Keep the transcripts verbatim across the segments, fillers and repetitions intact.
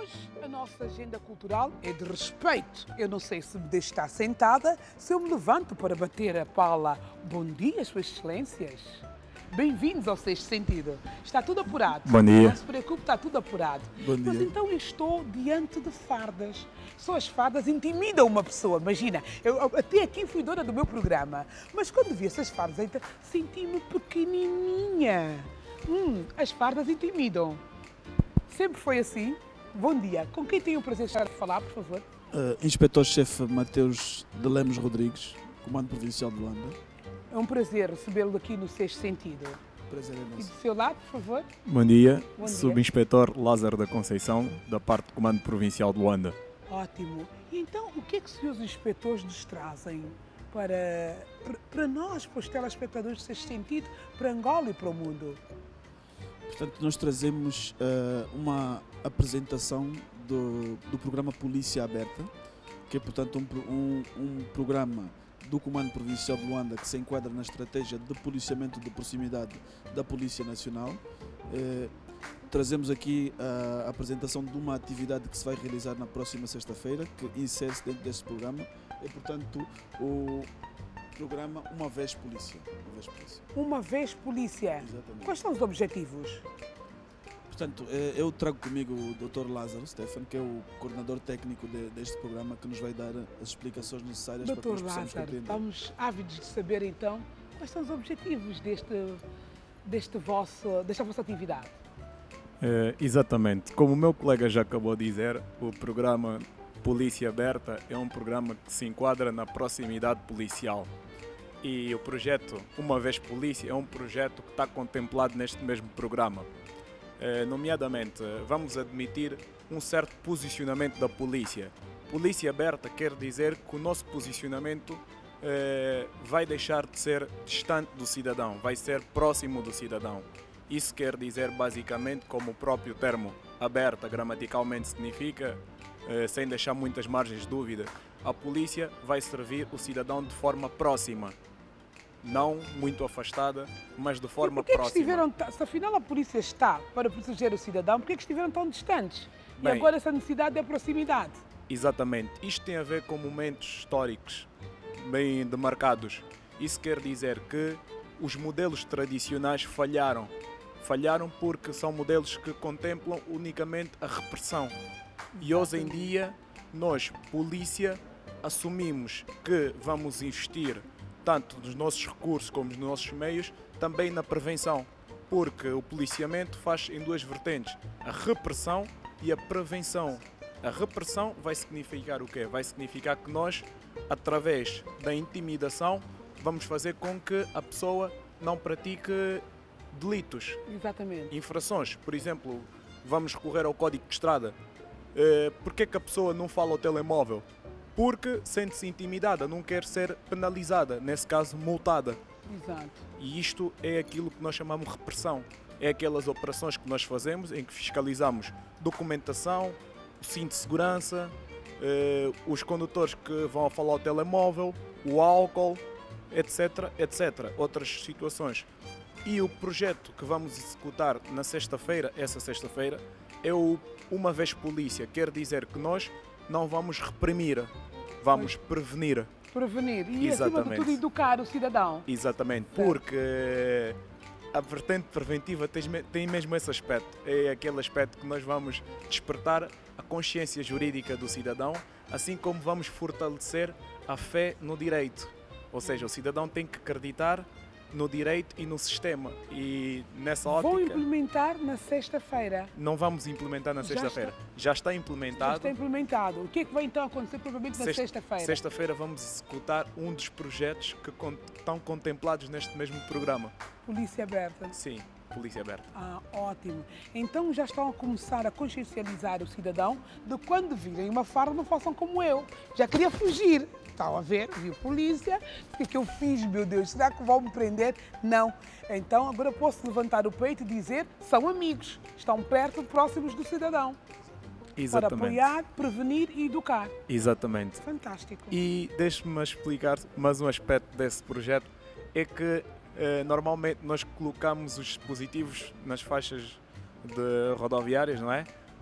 Hoje a nossa agenda cultural é de respeito. Eu não sei se me deixo estar sentada, se eu me levanto para bater a pala. Bom dia, Suas Excelências. Bem-vindos ao Sexto Sentido. Está tudo apurado. Bom dia. Não se preocupe, está tudo apurado. Bom dia. Mas então eu estou diante de fardas. Só as fardas intimidam uma pessoa. Imagina, eu até aqui fui dona do meu programa, mas quando vi essas fardas, então, senti-me pequenininha. Hum, as fardas intimidam. Sempre foi assim? Bom dia. Com quem tenho o prazer de estar a falar, por favor? Uh, Inspetor-Chefe Mateus de Lemos Rodrigues, Comando Provincial de Luanda. É um prazer recebê-lo aqui no Sexto Sentido. Prazer é E nosso. do seu lado, por favor? Bom dia, Bom dia. Subinspetor Lázaro da Conceição, da parte do Comando Provincial de Luanda. Ótimo. E então, o que é que os senhores inspetores nos trazem para, para nós, para os telespectadores do Sexto Sentido, para Angola e para o mundo? Portanto, nós trazemos uh, uma apresentação do, do programa Polícia Aberta, que é, portanto, um, um, um programa do Comando Provincial de Luanda que se enquadra na estratégia de policiamento de proximidade da Polícia Nacional. Eh, trazemos aqui a apresentação de uma atividade que se vai realizar na próxima sexta-feira, que insere-se dentro deste programa. É, portanto, o programa Uma Vez Polícia. Uma Vez Polícia. Uma vez polícia. Exatamente. Quais são os objetivos? Portanto, eh, eu trago comigo o doutor Lázaro Stefan, que é o coordenador técnico de, deste programa, que nos vai dar as explicações necessárias para que doutor nós possamos Lázaro, compreender. estamos ávidos de saber então quais são os objetivos deste, deste vosso, desta vossa atividade. Eh, exatamente, como o meu colega já acabou de dizer, o programa Polícia Aberta é um programa que se enquadra na proximidade policial. E o projeto Uma Vez Polícia é um projeto que está contemplado neste mesmo programa. Eh, nomeadamente, vamos admitir um certo posicionamento da polícia. Polícia aberta quer dizer que o nosso posicionamento eh, vai deixar de ser distante do cidadão, vai ser próximo do cidadão. Isso quer dizer basicamente, como o próprio termo aberta gramaticalmente significa, eh, sem deixar muitas margens de dúvida, a polícia vai servir o cidadão de forma próxima. Não muito afastada, mas de forma e porquê que próxima. estiveram, se afinal a polícia está para proteger o cidadão, porquê que estiveram tão distantes? Bem, e agora essa necessidade é proximidade. Exatamente. Isto tem a ver com momentos históricos bem demarcados. Isso quer dizer que os modelos tradicionais falharam. Falharam porque são modelos que contemplam unicamente a repressão. E hoje em dia, nós, polícia, assumimos que vamos investir tanto nos nossos recursos como nos nossos meios, também na prevenção, porque o policiamento faz em duas vertentes, a repressão e a prevenção. A repressão vai significar o quê? Vai significar que nós, através da intimidação, vamos fazer com que a pessoa não pratique delitos, Exatamente. infrações. Por exemplo, vamos recorrer ao Código de Estrada. Uh, Porquê que a pessoa não fala ao telemóvel? Porque sente-se intimidada, não quer ser penalizada, nesse caso multada. Exato. E isto é aquilo que nós chamamos de repressão. É aquelas operações que nós fazemos em que fiscalizamos documentação, o cinto de segurança, eh, os condutores que vão falar ao telemóvel, o álcool, etc, etcétera. Outras situações. E o projeto que vamos executar na sexta-feira, essa sexta-feira, é o Uma Vez Polícia. Quer dizer que nós não vamos reprimir, vamos prevenir. Prevenir e, Exatamente. acima de tudo, educar o cidadão. Exatamente, Certo. porque a vertente preventiva tem, tem mesmo esse aspecto. É aquele aspecto que nós vamos despertar a consciência jurídica do cidadão, assim como vamos fortalecer a fé no direito. Ou seja, o cidadão tem que acreditar no direito e no sistema. E nessa ótica... Vão implementar na sexta-feira. Não vamos implementar na Já sexta-feira. está. Já está Já implementado. está implementado. O que é que vai então acontecer provavelmente na Sexta- sexta-feira? Sexta-feira vamos executar um dos projetos que con- estão contemplados neste mesmo programa. Polícia aberta. Sim, Polícia Aberta. Ah, ótimo. Então já estão a começar a consciencializar o cidadão de quando virem uma farda não façam como eu. Já queria fugir. Estão a ver, viu polícia, o que é que eu fiz, meu Deus? Será que vão me prender? Não. Então agora posso levantar o peito e dizer, são amigos, estão perto, próximos do cidadão. Para Exatamente. apoiar, prevenir e educar. Exatamente. Fantástico. E deixe-me explicar mais um aspecto desse projeto, é que eh, normalmente nós colocamos os dispositivos nas faixas de rodoviárias, não é?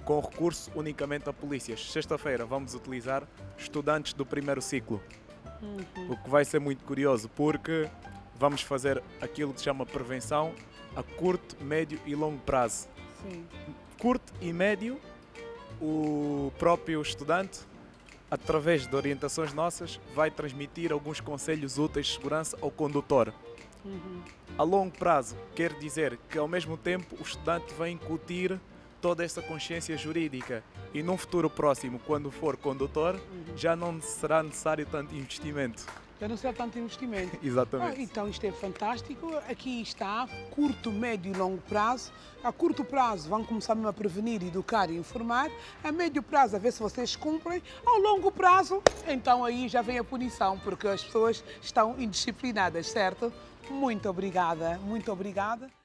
com recurso unicamente a polícias. Sexta-feira vamos utilizar estudantes do primeiro ciclo, uhum. o que vai ser muito curioso, porque vamos fazer aquilo que se chama prevenção a curto, médio e longo prazo. Sim. Curto e médio, o próprio estudante, através de orientações nossas, vai transmitir alguns conselhos úteis de segurança ao condutor. Uhum. A longo prazo, quer dizer que ao mesmo tempo o estudante vai incutir toda essa consciência jurídica e num futuro próximo, quando for condutor, uhum. já não será necessário tanto investimento. Já não será tanto investimento. Exatamente. Ah, então isto é fantástico. Aqui está, curto, médio e longo prazo. A curto prazo vão começar mesmo a prevenir, educar e informar. A médio prazo a ver se vocês cumprem. Ao longo prazo, então aí já vem a punição, porque as pessoas estão indisciplinadas, certo? Muito obrigada, muito obrigada.